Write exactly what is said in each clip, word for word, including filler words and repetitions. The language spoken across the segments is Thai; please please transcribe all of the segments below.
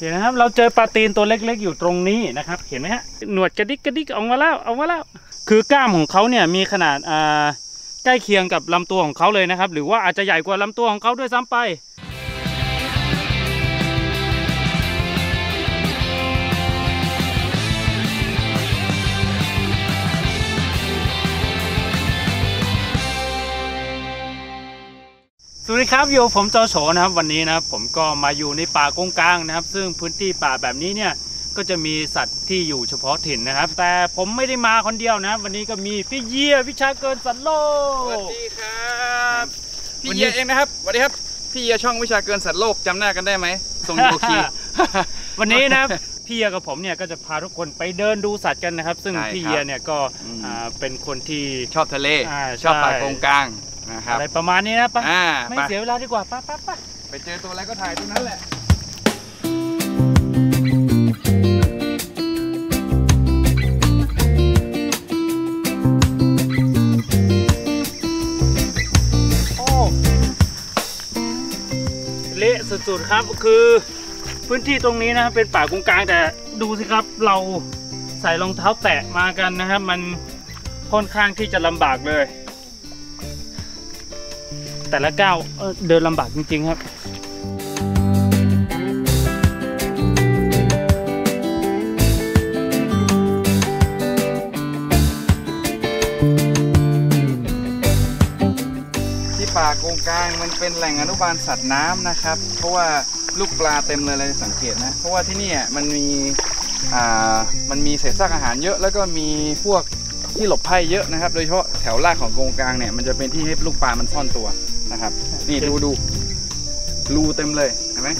เห็นนะครับเราเจอปลาตีนตัวเล็กๆอยู่ตรงนี้นะครับเห็นไหมฮะหนวดกระดิกกระดิกออกมาแล้วออกมาแล้วคือกล้ามของเขาเนี่ยมีขนาดอ่าใกล้เคียงกับลำตัวของเขาเลยนะครับหรือว่าอาจจะใหญ่กว่าลำตัวของเขาด้วยซ้ำไปสวัสดีครับอยู่ผมโจโฉนะครับวันนี้นะครับผมก็มาอยู่ในป่ากงกลางนะครับซึ่งพื้นที่ป่าแบบนี้เนี่ยก็จะมีสัตว์ที่อยู่เฉพาะถิ่นนะครับแต่ผมไม่ได้มาคนเดียวนะวันนี้ก็มีพี่เยียวิชาเกินสัตว์โลกสวัสดีครับพี่เยียเองนะครับสวัสดีครับพี่เยียช่องวิชาเกินสัตว์โลกจำหน้ากันได้ไหมทรงโยคีวันนี้นะครับพี่เยียกับผมเนี่ยก็จะพาทุกคนไปเดินดูสัตว์กันนะครับซึ่งพี่เยียเนี่ยก็เป็นคนที่ชอบทะเลชอบป่ากงกลางอะไรประมาณนี้นะปะไม่เสียเวลาดีกว่าปะปะปะไปเจอตัวอะไรก็ถ่ายตรงนั้นแหละโอ้เละสุดๆครับคือพื้นที่ตรงนี้นะครับเป็นป่ากงกลางแต่ดูสิครับเราใส่รองเท้าแตะมากันนะครับมันค่อนข้างที่จะลำบากเลยแต่ละก้าวเดินลำบากจริงๆครับที่ป่ากงกลางมันเป็นแหล่งอนุบาลสัตว์น้ำนะครับเพราะว่าลูกปลาเต็มเลยเลยสังเกตนะเพราะว่าที่นี่มันมีอ่ามันมีเศษซากอาหารเยอะแล้วก็มีพวกที่หลบภัยเยอะนะครับโดยเฉพาะแถวรากของกงกลางเนี่ยมันจะเป็นที่ให้ลูกปลามันซ่อนตัวนะครับนี่ดูดูรูเต็มเลยเห็นไหม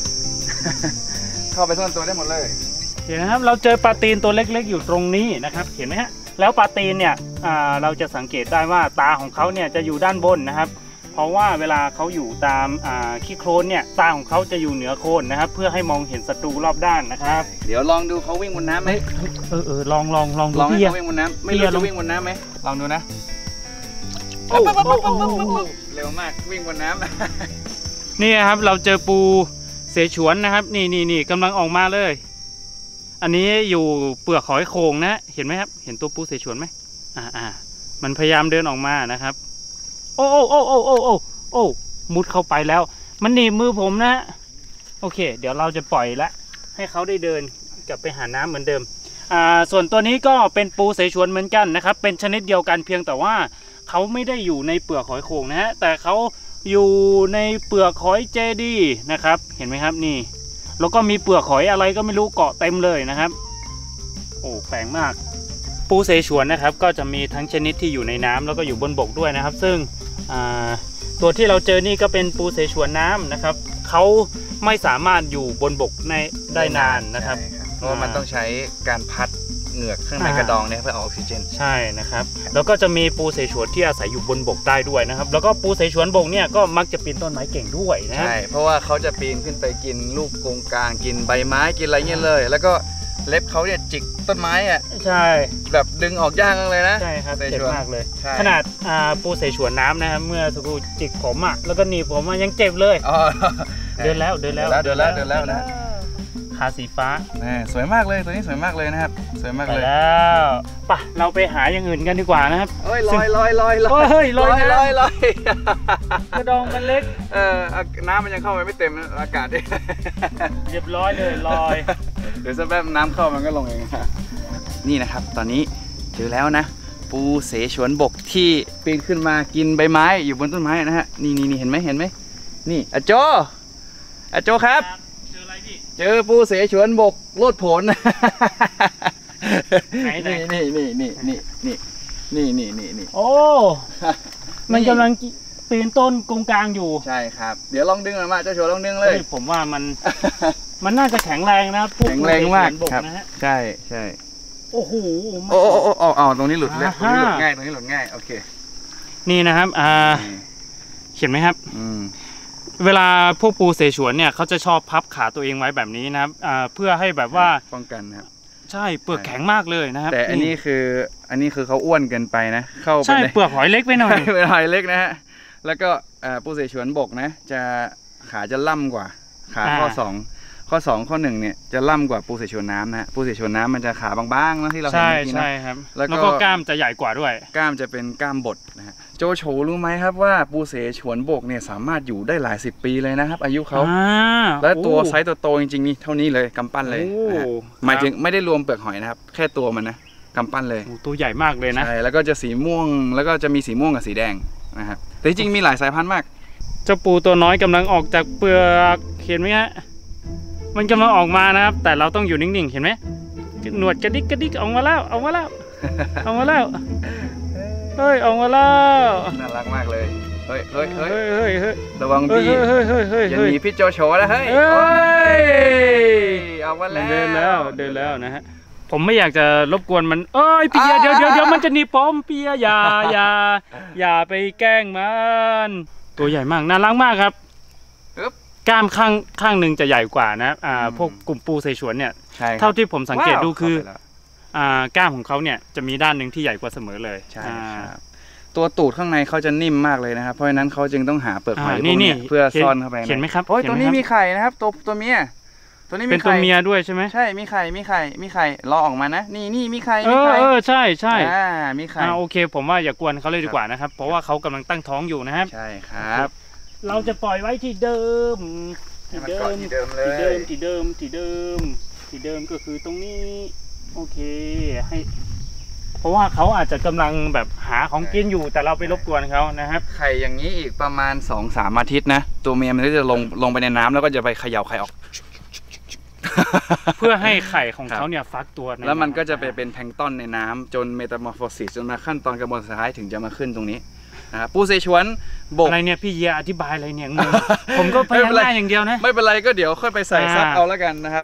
เข้าไปซ่อนตัวได้หมดเลยเห็นนะครับเราเจอปลาตีนตัวเล็กๆอยู่ตรงนี้นะครับเห็นไหมฮะแล้วปลาตีนเนี่ยเราจะสังเกตได้ว่าตาของเขาเนี่ยจะอยู่ด้านบนนะครับเพราะว่าเวลาเขาอยู่ตามขี้โคลนเนี่ยตาของเขาจะอยู่เหนือโคลนนะครับเพื่อให้มองเห็นศัตรูรอบด้านนะครับเดี๋ยวลองดูเขาวิ่งบนน้ำไหมเออเออลองลองลองดูลองให้เขาวิ่งบนน้ำไม่รู้จะวิ่งบนน้ำไหมลองดูนะโอ้เร็วมากวิ่งบนน้ำนี่ครับเราเจอปูเสฉวนนะครับนี่นี่นี่กำลังออกมาเลยอันนี้อยู่เปลือกหอยโข่งนะเห็นไหมครับเห็นตัวปูเสฉวนไหมอ่าอ่ามันพยายามเดินออกมานะครับโอ้โอ้โอ้โอ้โอ้โอ้โอ้มุดเข้าไปแล้วมันหนีบมือผมนะโอเคเดี๋ยวเราจะปล่อยละให้เขาได้เดินกลับไปหาน้ำเหมือนเดิมอ่าส่วนตัวนี้ก็เป็นปูเสฉวนเหมือนกันนะครับเป็นชนิดเดียวกันเพียงแต่ว่าเขาไม่ได้อยู่ในเปลือกหอยโข่งนะฮะแต่เขาอยู่ในเปลือกหอยเจดีนะครับเห็นไหมครับนี่แล้วก็มีเปลือกหอยอะไรก็ไม่รู้เกาะเต็มเลยนะครับโอ้แปลกมากปูเสฉวนนะครับก็จะมีทั้งชนิดที่อยู่ในน้ำแล้วก็อยู่บนบกด้วยนะครับซึ่งตัวที่เราเจอนี่ก็เป็นปูเสฉวนน้ำนะครับเขาไม่สามารถอยู่บนบกในได้นานนะครับเพราะมันต้องใช้การพัดเหงือกข้างในกระดองเนี่ยเพื่อเอาออกซิเจนใช่นะครับแล้วก็จะมีปูเสฉวนที่อาศัยอยู่บนบกได้ด้วยนะครับแล้วก็ปูเสฉวนบกเนี่ยก็มักจะปีนต้นไม้เก่งด้วยนะใช่เพราะว่าเขาจะปีนขึ้นไปกินลูกกงกลางกินใบไม้กินอะไรเงี้ยเลยแล้วก็เล็บเขาเนี่ยจิกต้นไม้อ่ะใช่แบบดึงออกยากเลยนะใช่ครับเจ็บมากเลยขนาดปูเสฉวนน้ำนะครับเมื่อสักครู่จิกผมอ่ะแล้วก็หนีบผมยังเจ็บเลยเดินแล้วเดินแล้วเดินแล้วเดินแล้วนะขาสีฟ้าสวยมากเลยตัวนี้สวยมากเลยนะครับสวยมากเลยแล้วป่ะเราไปหาอย่างอื่นกันดีกว่านะครับเฮ้ยลอยลอยลอยลอยเฮ้ยลอยลอยลอยกระดองมันเล็กเออน้ำมันยังเข้าไปไม่เต็มอากาศดิเรียบร้อยเลยลอยเดี๋ยวสักแป๊บน้ำเข้ามันก็ลงเองนี่นะครับตอนนี้เจอแล้วนะปูเสฉวนบกที่ปีนขึ้นมากินใบไม้อยู่บนต้นไม้นะฮะนี่นี่นี่เห็นไหมเห็นไหมนี่อาโจอาโจครับเจอปูเสฉวนบกโลดผลนี่นี่นี่นี่นี่นี่นี่นี่นี่นี่โอ้มันกำลังปีนต้นกงกลางอยู่ใช่ครับเดี๋ยวลองดึงออกมาเจ้าโฉลองดึงเลยผมว่ามันมันน่าจะแข็งแรงนะแข็งแรงมากครับใช่ใช่โอ้โหโอ้โอ้โอ้โอ้อ๋อตรงนี้หลุดเลยตรงนี้หลุดง่ายตรงนี้หลุดง่ายโอเคนี่นะครับอ่าเห็นไหมครับเวลาพวกปูเสฉวนเนี่ยเขาจะชอบพับขาตัวเองไว้แบบนี้นะครับเพื่อให้แบบว่าป้องกันครับใช่เปลือกแข็งมากเลยนะครับแต่อันนี้คืออันนี้คือเขาอ้วนเกินไปนะเข้าไปใช่เปลือกหอยเล็กไปหน่อยเปลือกหอยเล็กนะฮะแล้วก็ปูเสฉวนบกนะจะขาจะล่ำกว่าขาข้อสองข้อสองข้อหนึ่งเนี่ยจะล่ำกว่าปูเสฉวนน้ำนะฮะปูเสฉวนน้ำมันจะขาบางๆนะที่เราเห็นใช่เมื่อกี้นะใช่ครับแล้วก็แล้วก็กล้ามจะใหญ่กว่าด้วยกล้ามจะเป็นกล้ามบดนะฮะโจโฉรู้ไหมครับว่าปูเสฉวนบกเนี่ยสามารถอยู่ได้หลายสิบปีเลยนะครับอายุเขาอ่าและตัวโอ้ไซส์โตๆจริงๆนี่เท่านี้เลยกำปั้นเลยโอ้นะฮะหมายถึงไม่ได้รวมเปลือกหอยนะครับแค่ตัวมันนะกำปั้นเลยโอ้ตัวใหญ่มากเลยนะใช่แล้วก็จะสีม่วงแล้วก็จะมีสีม่วงกับสีแดงนะครับแต่จริงๆมีหลายสายพันธุ์มากเจ้าปูตัวน้อยกำลังออกจากเปลือกเห็นไหมฮะมันกำลังออกมานะครับแต่เราต้องอยู่นิ่งๆเห็นไหมหนวดกระดิกกระดิกออกมาแล้วออกมาแล้วออกมาแล้วเฮ้ยออกมาแล้วน่ารักมากเลยเฮ้ยเฮ้ยเฮ้ยเฮ้ยเฮ้ยเฮ้ยระวังเฮ้ยพี่เฮ้ยเฮ้ยเฮ้ยอย่าเฮ้ยหนีพี่โจโฉนะเฮ้ยเฮ้ยเอามาแล้วเดินแล้วเดินแล้วนะฮะผมไม่อยากจะรบกวนมันเอ้ยเปียเดี๋ยวเดี๋ยวเดี๋ยวมันจะหนีผมเปียอย่าอย่าอย่าไปแกล้งมันตัวใหญ่มากน่ารักมากครับกล้ามข้างข้างหนึ่งจะใหญ่กว่านะอ่าพวกกลุ่มปูเสฉวนเนี่ยใช่ครับเท่าที่ผมสังเกตดูคือว้าวอ่ากล้ามของเขาเนี่ยจะมีด้านหนึ่งที่ใหญ่กว่าเสมอเลยใช่อ่าครับตัวตูดข้างในเขาจะนิ่มมากเลยนะครับเพราะฉะนั้นเขาจึงต้องหาเปลือกหอยอ่าพวกเนี้ยนี่เพื่อเห็นซ่อนเข้าไปเห็นไหมครับโอ้ยเห็ตันวไหมนี้ครับมีไข่นะครับตัวตัวเมียตัวนี้เป็มีนตัวไข่เมียด้วยใช่ไหมใช่มีไข่มีไข่มีไข่รอออกมานะนี่นี่มีไข่เอมีอไข่เออใช่ใช่อ่ามีไข่อ่าโอเค ผมว่าอย่ากวนเขาเลยดีกว่านะครับเพราะว่าเขากำลังตั้งท้องอยู่นะครับใช่ครับเราจะปล่อยไว้ที่เดิมให้ที่มันเดิเกาะมที่เดิมเลที่เดิยมที่เดิมที่เดิมที่เดิมก็คือตรงนี้โอเคให้ เพราะว่าเขาอาจจะกำลังแบบหาของกินอยู่แต่เราไปรบกวนเขานะครับไข่อย่างนี้อีกประมาณ สองสาม อาทิตย์นะตัวเมียมันก็จะลงลงไปในน้ำแล้วก็จะไปเขย่าไข่ออกเพื่อให้ไข่ของเขาเนี่ยฟักตัวในแล้วมันก็จะไปเป็นแพลงก์ตอนในน้ำจนเมตา มอร์โฟซิสจนมาขั้นตอนกระบวนการสุดท้ายถึงจะมาขึ้นตรงนี้นะครับปูเสฉวนบกอะไรเนี่ยพี่เยียอธิบายอะไรเนี่ยงง ผมก็พยักหน้าอย่างเดียวนะไม่เป็นไรก็เดี๋ยวค่อยไปใส่ซับอ่าเอาแล้วกันนะครับ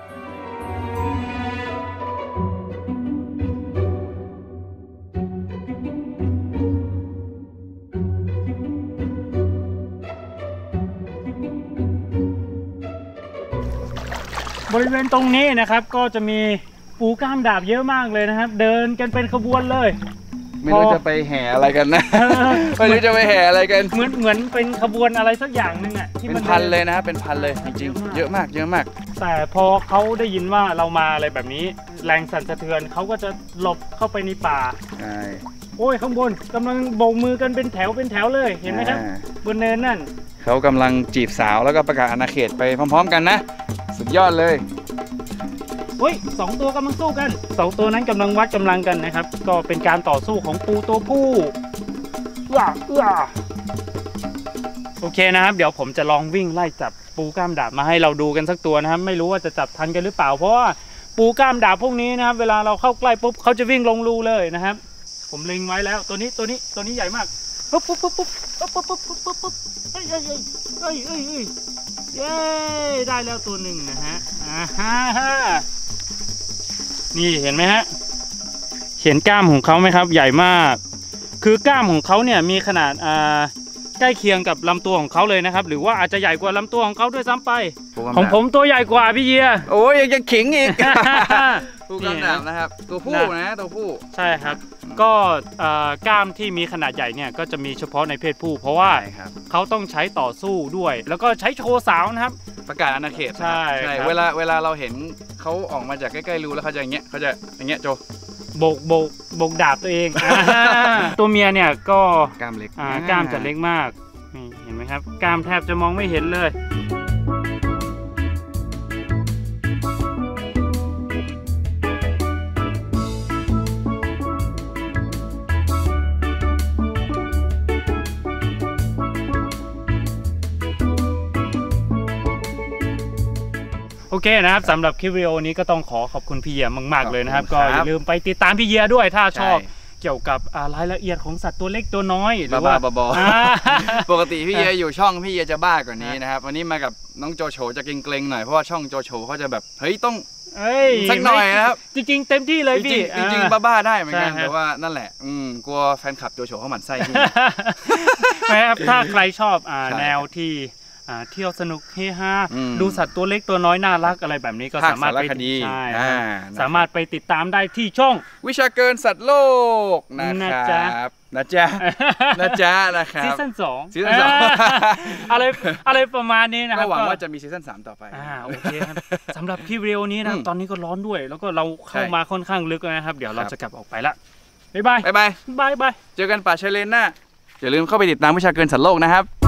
บริเวณตรงนี้นะครับก็จะมีปูกล้ามดาบเยอะมากเลยนะครับ เดินกันเป็นขบวนเลยไม่รู้จะไปแห่อะไรกันนะเออไม่รู้จะไปแห่อะไรกันเหมือนเหมือนเป็นขบวนอะไรสักอย่างหนึ่งอ่ะที่เป็มัน นพันดิเลยนะครับเป็นพันเลยจริงๆเยอะมากเยอะมากแต่พอเขาได้ยินว่าเรามาอะไรแบบนี้ แรงสั่นสะเทือนเขาก็จะหลบเข้าไปในป่าใช่โอ้ยข้างบนกำลังโบกมือกันเป็นแถวเป็นแถวเลยเห็นไหมครับอ่าบนเนินนั่นเขากำลังจีบสาวแล้วก็ประกาศอาณาเขตไปพร้อมๆกันนะสุดยอดเลยเฮ้ยสองตัวกำลังสู้กันสองตัวนั้นกำลังวัดกำลังกันนะครับ ก็เป็นการต่อสู้ของปูตัวผู้เอื้อเอื้อโอเคนะครับ เดี๋ยวผมจะลองวิ่งไล่จับปูกล้ามดาบมาให้เราดูกันสักตัวนะครับ ไม่รู้ว่าจะจับทันกันหรือเปล่าเพราะว่าปูกล้ามดาบพวกนี้นะครับ เวลาเราเข้าใกล้ปุ๊บเขาจะวิ่งลงรูเลยนะครับ ผมเล็งไว้แล้วตัวนี้ตัวนี้ตัวนี้ใหญ่มากปุ๊บปุ๊บปุ๊บปุ๊บปุ๊บปุ๊บปุ๊บปุ๊บปุ๊บเฮ้ยเฮ้ยเฮ้ยเฮ้ยเฮ้ยเย้ได้แล้วตัวหนึ่งนะฮะอ่าฮ่านี่เห็นไหมฮะเห็นกล้ามของเขาไหมครับ ใหญ่มาก คือกล้ามของเขาเนี่ยมีขนาดอ่าใกล้เคียงกับลำตัวของเขาเลยนะครับ หรือว่าอาจจะใหญ่กว่าลำตัวของเขาด้วยซ้ำไป ของผมตัวใหญ่กว่าพี่เยียโอ้ยยังจะขิงอีก ปูนี่กำดาบนะครับตัวผู้นะตัวผู้ใช่ครับ ก็เอ่อกล้ามที่มีขนาดใหญ่เนี่ยก็จะมีเฉพาะในเพศผู้ เพราะว่าใช่ครับเขาต้องใช้ต่อสู้ด้วย แล้วก็ใช้โชว์สาวนะครับประกาศอาณาเขตใช่ใช่ครับเวลาเวลาเราเห็นเขาออกมาจากใกล้ๆรูแล้วเขาจะอย่างเงี้ยเขาจะอย่างเงี้ยโจโบกโบกโบกดาบตัวเอง อ่าตัวเมียเนี่ยก็กล้ามเล็กอ่ากล้ามจะเล็กมากนี่เห็นไหมครับกล้ามแทบจะมองไม่เห็นเลย โอเคนะครับสำหรับคลิปวิดีโอนี้ก็ต้องขอขอบคุณพี่เยียมากๆเลยนะครับ ก็อย่าลืมไปติดตามพี่เยียด้วยถ้าชอบ เกี่ยวกับรายละเอียดของสัตว์ตัวเล็กตัวน้อยหรือว่าบ้าๆบอๆปกติพี่เยอยู่ช่องพี่เยจะบ้ากว่านี้นะครับวันนี้มากับน้องโจโฉจะเกรงๆหน่อยเพราะว่าช่องโจโฉเขาจะแบบเฮ้ยต้องเอ้ยสักหน่อยนะครับจริงๆเต็มที่เลยจริพี่งๆจริงๆบ้าๆได้เหมือนกันใช่ครับแต่ว่านั่นแหละอืมกลัวแฟนคลับโจโฉเขาหมั่นไส้พี่นะครับถ้าใครชอบอ่าใช่แนวที่อ่าเที่ยวสนุกเฮฮาอืมดูสัตว์ตัวเล็กตัวน้อยน่ารักอะไรแบบนี้ก็ภาคสามารถสารไปคดีใช่อ่าสามารถไปติดตามได้ที่ช่องวิชาเกินสัตว์โลกนะนะคจ๊ะรับนะจ๊ะนะจ๊ะนะครับซีซั่นสองซีซั่นสองอะไรอะไรประมาณนี้นะคก็รับหวังว่าจะมีซีซั่นสามต่อไปอ่าโอเคครับสำหรับคลิปวิดีโอนี้นะอืมตอนนี้ก็ร้อนด้วย แล้วก็เราเข้าใช่มาค่อนข้างลึกแล้วนะครับ เดี๋ยวเราครับจะกลับออกไปละบ๊ายบายบ๊ายบายบายบายเจอกันป่าชายเลนหน้าอย่าลืมเข้าไปติดตามวิชาเกินสัตว์โลกนะครับ